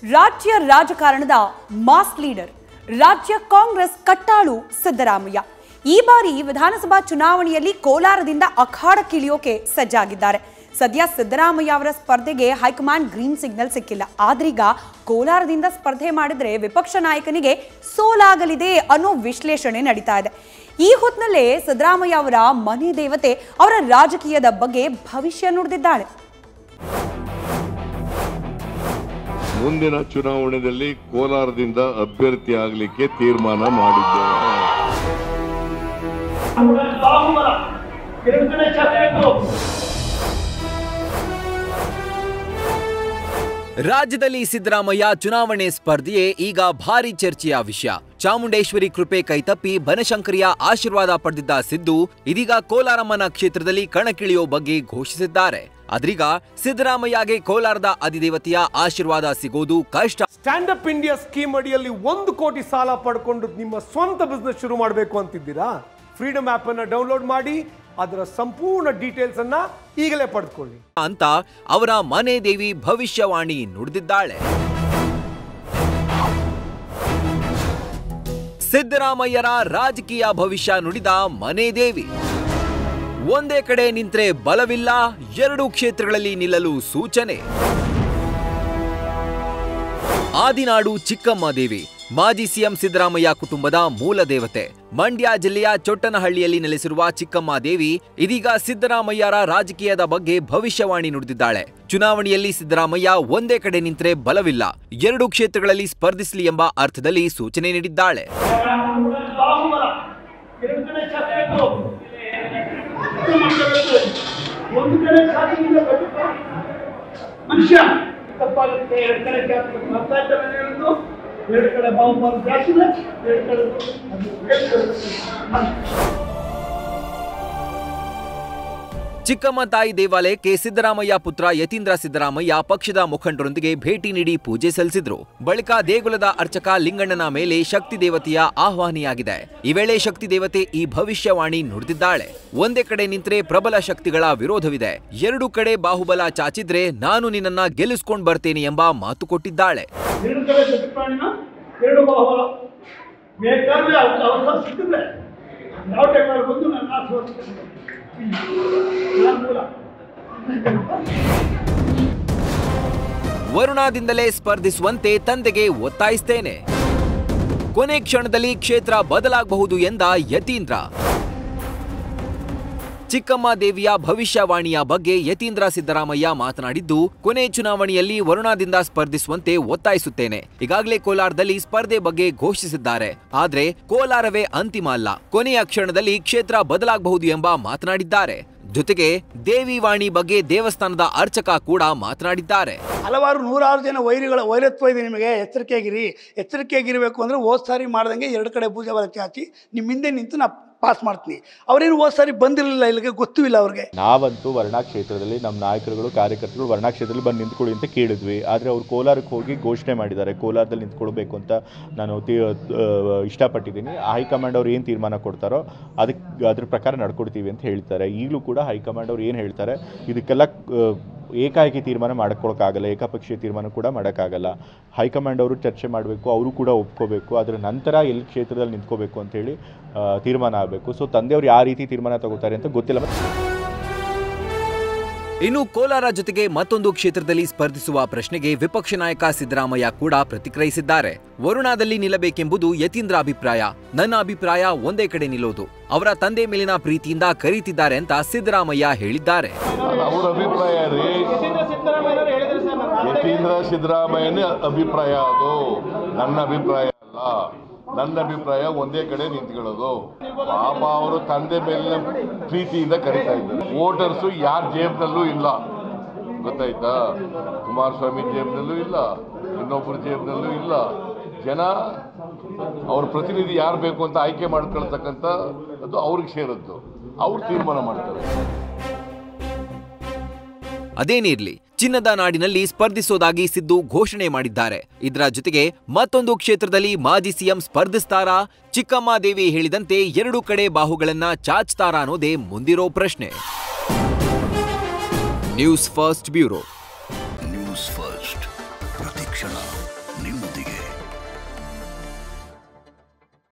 ರಾಜ್ಯ ರಾಜಕಾರಣದ mass leader ರಾಜ್ಯ ಕಾಂಗ್ರೆಸ್ ಕಟ್ಟಾಳು ಸಿದ್ದರಾಮಯ್ಯ ಈ ಬಾರಿ ವಿಧಾನಸಭಾ ಚುನಾವಣೆಯಲ್ಲಿ ಕೋಲಾರದಿಂದ ಅಖಾಡಕ್ಕಿಳಿಯೋಕೆ ಸಜ್ಜಾಗಿದ್ದಾರೆ. ಸದ್ಯ ಸಿದ್ದರಾಮಯ್ಯ ಅವರ ಸ್ಪರ್ಧೆಗೆ ಹೈಕಮಾಂಡ್ ಗ್ರೀನ್ ಸಿಗ್ನಲ್ ಸಿಕ್ಕಿಲ್ಲ. ಆದ್ರೀಗ ಕೋಲಾರದಿಂದ ಸ್ಪರ್ಧೆ ಮಾಡಿದ್ರೆ ವಿಪಕ್ಷ ನಾಯಕನಿಗೆ ಸೋಲಾಗಲಿದೆ ಅನ್ನೋ ವಿಶ್ಲೇಷಣೆ ನಡೀತಾ ಇದೆ. ಈ ಹೊತ್ತಿನಲ್ಲೇ ಸಿದ್ದರಾಮಯ್ಯ ಅವರ ಮನೆ ದೇವತೆ ಅವರ ರಾಜಕೀಯದ ಬಗ್ಗೆ ಭವಿಷ್ಯ ನುಡಿದಿದ್ದಾಳೆ. ಮುಂದಿನ ಚುನಾವಣೆಯಲ್ಲಿ ಕೋಲಾರದಿಂದ ಅಭ್ಯರ್ಥಿ ಆಗಲಿಕ್ಕೆ ತೀರ್ಮಾನ ಮಾಡಿದ್ದೇವೆ. ರಾಜ್ಯದಲ್ಲಿ ಸಿದ್ದರಾಮಯ್ಯ ಚುನಾವಣೆ ಸ್ಪರ್ಧೆಯೇ ಈಗ ಭಾರಿ ಚರ್ಚೆಯ ವಿಷಯ. ಚಾಮುಂಡೇಶ್ವರಿ ಕೃಪೆ ಕೈತಪ್ಪಿ ಬನಶಂಕರಿಯ ಆಶೀರ್ವಾದ ಪಡೆದಿದ್ದ ಸಿದ್ದು ಇದೀಗ ಕೋಲಾರಮ್ಮನ ಕ್ಷೇತ್ರದಲ್ಲಿ ಕಣಕ್ಕಿಳಿಯೋ ಬಗ್ಗೆ ಘೋಷಿಸಿದ್ದಾರೆ. ಆದ್ರೀಗ ಸಿದ್ದರಾಮಯ್ಯಗೆ ಕೋಲಾರದ ಅಧಿದೇವತೆಯ ಆಶೀರ್ವಾದ ಸಿಗೋದು ಕಷ್ಟ. ಸ್ಟ್ಯಾಂಡ್ ಅಪ್ ಇಂಡಿಯಾ ಸ್ಕೀಮ್ ಅಡಿಯಲ್ಲಿ 1 ಕೋಟಿ ಸಾಲ ಪಡ್ಕೊಂಡು ನಿಮ್ಮ ಸ್ವಂತ ಬಿಸ್ನೆಸ್ ಶುರು ಮಾಡಬೇಕು ಅಂತಿದ್ದೀರಾ? ಫ್ರೀಡಮ್ ಆಪ್ ಅನ್ನು ಡೌನ್ಲೋಡ್ ಮಾಡಿ ಅದರ ಸಂಪೂರ್ಣ ಡೀಟೇಲ್ಸ್ ಅನ್ನ ಈಗಲೇ ಪಡೆದುಕೊಳ್ಳಿ ಅಂತ ಅವರ ಮನೆ ದೇವಿ ಭವಿಷ್ಯವಾಣಿ ನುಡಿದಿದ್ದಾಳೆ. ಸಿದ್ದರಾಮಯ್ಯರ ರಾಜಕೀಯ ಭವಿಷ್ಯ ನುಡಿದ ಮನೆ ದೇವಿ ಒಂದೇ ಕಡೆ ನಿಂತ್ರೆ ಬಲವಿಲ್ಲ, 2 ಕ್ಷೇತ್ರಗಳಲ್ಲಿ ನಿಲ್ಲಲು ಸೂಚನೆ. ಆದಿನಾಡು ಚಿಕ್ಕಮ್ಮ ದೇವಿ ಮಾಜಿ ಸಿಎಂ ಸಿದ್ದರಾಮಯ್ಯ ಕುಟುಂಬದ ಮೂಲ ದೇವತೆ. ಮಂಡ್ಯ ಜಿಲ್ಲೆಯ ಚೊಟ್ಟನಹಳ್ಳಿಯಲ್ಲಿ ನೆಲೆಸಿರುವ ಚಿಕ್ಕಮ್ಮ ದೇವಿ ಇದೀಗ ಸಿದ್ದರಾಮಯ್ಯರ ರಾಜಕೀಯದ ಬಗ್ಗೆ ಭವಿಷ್ಯವಾಣಿ ನುಡಿದಿದ್ದಾಳೆ. ಚುನಾವಣೆಯಲ್ಲಿ ಸಿದ್ದರಾಮಯ್ಯ ಒಂದೇ ಕಡೆ ನಿಂತರೆ ಬಲವಿಲ್ಲ, 2 ಕ್ಷೇತ್ರಗಳಲ್ಲಿ ಸ್ಪರ್ಧಿಸಲಿ ಎಂಬ ಅರ್ಥದಲ್ಲಿ ಸೂಚನೆ ನೀಡಿದ್ದಾಳೆ. ಚಿಕ್ಕಮ್ಮ ತಾಯಿ ದೇವಾಲಯಕ್ಕೆ ಸಿದ್ದರಾಮಯ್ಯ ಪುತ್ರ ಯತೀಂದ್ರ ಸಿದ್ದರಾಮಯ್ಯ ಪಕ್ಷದ ಮುಖಂಡರೊಂದಿಗೆ ಭೇಟಿ ನೀಡಿ ಪೂಜೆ ಸಲ್ಲಿಸಿದ್ರು. ಬಳಿಕ ದೇಗುಲದ ಅರ್ಚಕ ಲಿಂಗಣ್ಣನ ಮೇಲೆ ಶಕ್ತಿ ದೇವತೆಯ ಆಹ್ವಾನಿಯಾಗಿದೆ. ಈ ವೇಳೆ ಶಕ್ತಿ ದೇವತೆ ಈ ಭವಿಷ್ಯವಾಣಿ ನುಡಿದಿದ್ದಾಳೆ. ಒಂದೇ ಕಡೆ ನಿಂತ್ರೆ ಪ್ರಬಲ ಶಕ್ತಿಗಳ ವಿರೋಧವಿದೆ, 2 ಕಡೆ ಬಾಹುಬಲ ಚಾಚಿದ್ರೆ ನಾನು ನಿನ್ನನ್ನ ಗೆಲ್ಲಿಸ್ಕೊಂಡ್ ಬರ್ತೇನೆ ಎಂಬ ಮಾತು ಕೊಟ್ಟಿದ್ದಾಳೆ. ವರುಣಾದಿಂದಲೇ ಸ್ಪರ್ಧಿಸುವಂತೆ ತಂದೆಗೆ ಒತ್ತಾಯಿಸ್ತೇನೆ. ಕೊನೆ ಕ್ಷಣದಲ್ಲಿ ಕ್ಷೇತ್ರ ಬದಲಾಗಬಹುದು ಎಂದ ಯತೀಂದ್ರ. ಚಿಕ್ಕಮ್ಮ ದೇವಿಯ ಭವಿಷ್ಯವಾಣಿಯ ಬಗ್ಗೆ ಯತೀಂದ್ರ ಸಿದ್ದರಾಮಯ್ಯ ಮಾತನಾಡಿದ್ದು, ಕೊನೆ ಚುನಾವಣೆಯಲ್ಲಿ ವರುಣಾದಿಂದ ಸ್ಪರ್ಧಿಸುವಂತೆ ಒತ್ತಾಯಿಸುತ್ತೇನೆ. ಈಗಾಗಲೇ ಕೋಲಾರದಲ್ಲಿ ಸ್ಪರ್ಧೆ ಬಗ್ಗೆ ಘೋಷಿಸಿದ್ದಾರೆ. ಆದ್ರೆ ಕೋಲಾರವೇ ಅಂತಿಮ ಅಲ್ಲ, ಕೊನೆಯ ಕ್ಷಣದಲ್ಲಿ ಕ್ಷೇತ್ರ ಬದಲಾಗಬಹುದು ಎಂಬ ಮಾತನಾಡಿದ್ದಾರೆ. ಜೊತೆಗೆ ದೇವಿ ವಾಣಿ ಬಗ್ಗೆ ದೇವಸ್ಥಾನದ ಅರ್ಚಕ ಕೂಡ ಮಾತನಾಡಿದ್ದಾರೆ. ಹಲವಾರು 100 ಜನ ವೈರತ್ವ ಇದೆ, ನಿಮಗೆ ಎಚ್ಚರಿಕೆಯಾಗಿರಬೇಕು ಅಂದ್ರೆ ಹೋದ್ ಸಾರಿ ಮಾಡ್ದಂಗೆ 2 ಕಡೆ ಪೂಜೆ ಬಲ ಚಾಚಿ ನಿಮ್ಮ ಹಿಂದೆ ನಿಂತು ನಾ ಪಾಸ್ ಮಾಡ್ತೀನಿ. ಅವರೇನು ಹೋದ್ ಸಾರಿ ಬಂದಿರಲಿಲ್ಲ, ಇಲ್ಲಿಗೆ ಗೊತ್ತೂ ಇಲ್ಲ ಅವ್ರಿಗೆ. ನಾವಂತೂ ವರ್ಣಾ ಕ್ಷೇತ್ರದಲ್ಲಿ ನಮ್ಮ ನಾಯಕರುಗಳು ಕಾರ್ಯಕರ್ತರು ವರ್ಣಾ ಕ್ಷೇತ್ರದಲ್ಲಿ ಬಂದು ನಿಂತ್ಕೊಳ್ಳಿ ಅಂತ ಕೇಳಿದ್ವಿ. ಆದರೆ ಅವ್ರು ಕೋಲಾರಕ್ಕೆ ಹೋಗಿ ಘೋಷಣೆ ಮಾಡಿದ್ದಾರೆ, ಕೋಲಾರದಲ್ಲಿ ನಿಂತ್ಕೊಳ್ಬೇಕು ಅಂತ ನಾನು ಇಷ್ಟಪಟ್ಟಿದ್ದೀನಿ. ಹೈಕಮಾಂಡ್ ಅವ್ರು ಏನು ತೀರ್ಮಾನ ಕೊಡ್ತಾರೋ ಅದ್ರ ಪ್ರಕಾರ ನಡ್ಕೊಡ್ತೀವಿ ಅಂತ ಹೇಳ್ತಾರೆ. ಈಗಲೂ ಕೂಡ ಹೈಕಮಾಂಡ್ ಅವ್ರು ಏನು ಹೇಳ್ತಾರೆ ಇದಕ್ಕೆಲ್ಲ ಏಕಾಏಕಿ ತೀರ್ಮಾನ ಮಾಡ್ಕೊಳಕ್ಕಾಗಲ್ಲ, ಏಕಪಕ್ಷೀಯ ತೀರ್ಮಾನ ಕೂಡ ಮಾಡೋಕ್ಕಾಗಲ್ಲ. ಹೈಕಮಾಂಡ್ ಅವರು ಚರ್ಚೆ ಮಾಡಬೇಕು, ಅವರು ಕೂಡ ಒಪ್ಕೋಬೇಕು, ಅದರ ನಂತರ ಎಲ್ಲಿ ಕ್ಷೇತ್ರದಲ್ಲಿ ನಿಂತ್ಕೋಬೇಕು ಅಂತೇಳಿ ತೀರ್ಮಾನ ಆಗಬೇಕು. ಸೊ ತಂದೆಯವರು ಯಾವ ರೀತಿ ತೀರ್ಮಾನ ತಗೋತಾರೆ ಅಂತ ಗೊತ್ತಿಲ್ಲ. ಇನ್ನು ಕೋಲಾರ ಜೊತೆಗೆ ಮತ್ತೊಂದು ಕ್ಷೇತ್ರದಲ್ಲಿ ಸ್ಪರ್ಧಿಸುವ ಪ್ರಶ್ನೆಗೆ ವಿಪಕ್ಷ ನಾಯಕ ಸಿದ್ದರಾಮಯ್ಯ ಕೂಡ ಪ್ರತಿಕ್ರಿಯಿಸಿದ್ದಾರೆ. ವರುಣಾದಲ್ಲಿ ನಿಲ್ಲಬೇಕೆಂಬುದು ಯತೀಂದ್ರ ಅಭಿಪ್ರಾಯ, ನನ್ನ ಅಭಿಪ್ರಾಯ ಒಂದೇ ಕಡೆ ನಿಲ್ಲೋದು. ಅವರ ತಂದೆ ಮೇಲಿನ ಪ್ರೀತಿಯಿಂದ ಕರೀತಿದ್ದಾರೆ ಅಂತ ಸಿದ್ದರಾಮಯ್ಯ ಹೇಳಿದ್ದಾರೆ. ಅವರ ಅಭಿಪ್ರಾಯ ರೀ, ಯತೀಂದ್ರ ಸಿದ್ದರಾಮಯ್ಯನ ಅಭಿಪ್ರಾಯ, ಅದು ನನ್ನ ಅಭಿಪ್ರಾಯ ಅಲ್ಲ. ನನ್ನ ಅಭಿಪ್ರಾಯ ಒಂದೇ ಕಡೆ ನಿಂತ್ಕೊಳ್ಳೋದು. ಪಾಪ ಅವರು ತಂದೆ ಮೇಲಿನ ಪ್ರೀತಿಯಿಂದ ಕರೀತಾ ಇದ್ದಾರೆ. ವೋಟರ್ಸು ಯಾರ ಜೇಬ್ನಲ್ಲೂ ಇಲ್ಲ, ಗೊತ್ತಾಯ್ತಾ? ಕುಮಾರಸ್ವಾಮಿ ಜೇಬ್ನಲ್ಲೂ ಇಲ್ಲ, ಇನ್ನೊಬ್ಬರ ಜೇಬ್ನಲ್ಲೂ ಇಲ್ಲ. ಜನ ಅವ್ರ ಪ್ರತಿನಿಧಿ ಯಾರು ಬೇಕು ಅಂತ ಆಯ್ಕೆ ಮಾಡ್ಕೊಳ್ತಕ್ಕಂಥ ಅದು ಅವ್ರಿಗೆ ಸೇರದ್ದು, ಅವ್ರು ತೀರ್ಮಾನ ಮಾಡ್ತಾರೆ. ಅದೇನಿರ್ಲಿ, ಚಿನ್ನದ ನಾಡಿನಲ್ಲಿ ಸ್ಪರ್ಧಿಸೋದಾಗಿ ಸಿದ್ದು ಘೋಷಣೆ ಮಾಡಿದ್ದಾರೆ. ಇದರ ಜೊತೆಗೆ ಮತ್ತೊಂದು ಕ್ಷೇತ್ರದಲ್ಲಿ ಮಾಜಿ ಸಿಎಂ ಸ್ಪರ್ಧಿಸ್ತಾರಾ? ಚಿಕ್ಕಮ್ಮ ದೇವಿ ಹೇಳಿದಂತೆ 2 ಕಡೆ ಬಾಹುಗಳನ್ನ ಚಾಚ್ತಾರಾ ಅನ್ನೋದೇ ಮುಂದಿರೋ ಪ್ರಶ್ನೆ. News first bureau. News first ಪ್ರತಿಕ್ಷಣ. ಪ್ರತಿಕ್ಷಣ ನಿಮ್ಮೊಂದಿಗೆ.